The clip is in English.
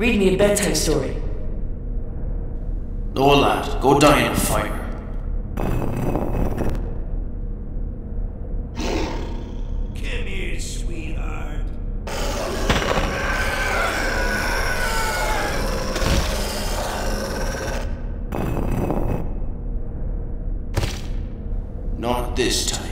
Read me a bedtime story. No, lad, go die in a fire. Come here, sweetheart. Not this time.